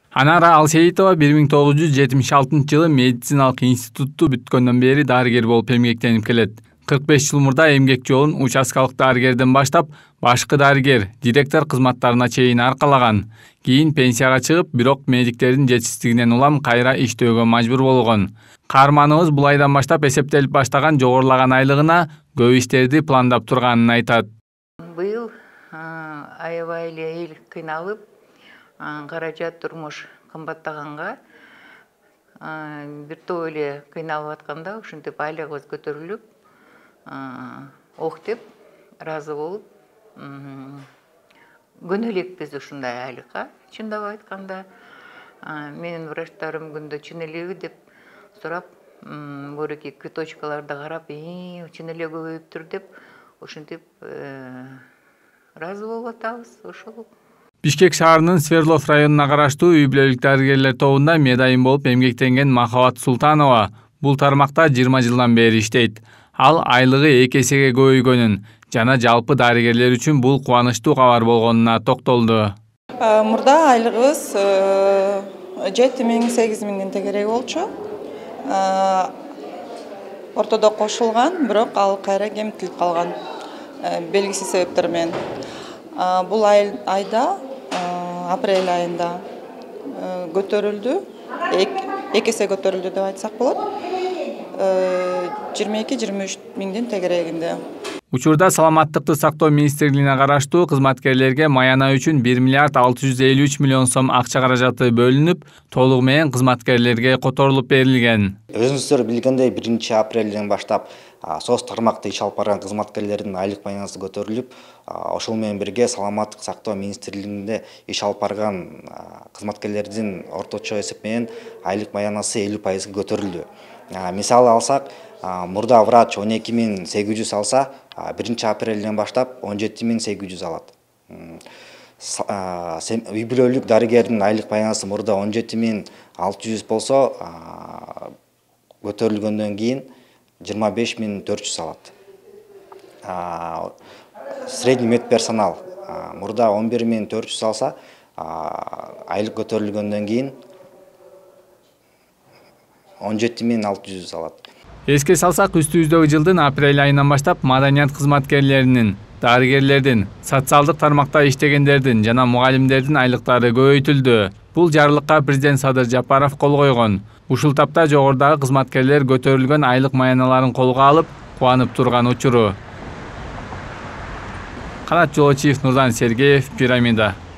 Анара Алсейитова 1976-жылы медициналык институтту бүткөндөн бери дарыгер болуп эмгектенип келет. 45 жыл мурда эмгек жолун участкалык дарыгерден баштап, башкы дарыгер, директор кызматтарына чейин аркалаган. Кийин пенсияга чыгып, бирок медиктердин жетишсиздигинен улам кайра иштөөгө мажбур болгон. Каарманыбыз бул айдан баштап эсептелип баштаган жогорулаган айлыгына көп иштерди пландап турганын айтат. Быйыл аябай эле эл кыйналып, каражат турмуш кымбаттаганга бир топ эле кыйналып атканда ушинтип айлыгыбыз көтөрүлүп, ок деп ыраазы болуп, көнөлекпиз ушундай айлыкка. Чындап айтканда, менин врачтарым күндө чын элеби деп сурап, бореки квиточкаларды карап, чын эле көбөйүптүр деп, ушинтип ыраазы болуп атабыз. Ошол. Бишкек шаарынын Свердлов районуна караштуу үй бүлөлүк дарыгерлер тобунда медайым болуп эмгектенген Махабат Султанова бул тармакта 20 жылдан бери иштейт. Ал айлыгы 2 эсеге көбөйгөнүн жана жалпы дарыгерлер үчүн бул кубанычтуу кабар болгонуна токтолду. Мурда айлыгыбыз 7-8 миңден тегерек болчу. Ортодо кошулган, бирок ал кайра кемитилип калган белгисиз себептер менен. Бул айда, апрель айында көтөрүлдү, 2 эсе көтөрүлдү деп айтсак болот. 22-23 миңден тегерегинде. Учурда Саламаттыкты сактоо министрлигине караштуу кызматкерлерге маяна үчүн 1 миллиард 653 миллион сом акча каражаты бөлүнүп, толугу менен кызматкерлерге которулуп берилген. Өзүңүздөр билгендей 1 апрелден баштап СОС тармакта иш алып барган кызматкерлердин айлык маянасы көтөрүлүп, ошол менен бирге Саламаттык сактоо министрлигинде иш алып барган кызматкерлердин орточо эсеп менен айлык маянасы 50% көтөрүлдү. Мисалы алсак, мурда врач 12.800 алса, 1 апрелден баштап 17.800 алат. Үй бүлөлүк дарыгердин айлык маянасы мурда 17.600 болсо, көтөрүлгөндөн кийин 25.400 алат. Средний медперсонал мурда 11.400 алса, айлык көтөрүлгөндөн кийин 17.600 алат. Эске салсак, үстүбүздөгү жылдын апрель айынан баштап маданият кызматкерлеринин, дарыгерлердин, социалдык тармакта иштегендердин жана мугалимдердин айлыктары көбөйтүлдү. Бул жарлыкка президент Садыр Жапаров кол койгон. Ушул тапта жогорудагы кызматкерлер көтөрүлгөн айлык маяналарын колго алып, кубанып турган учуру. Канат Жолочиев, Нурдан Сергеев, Пирамида.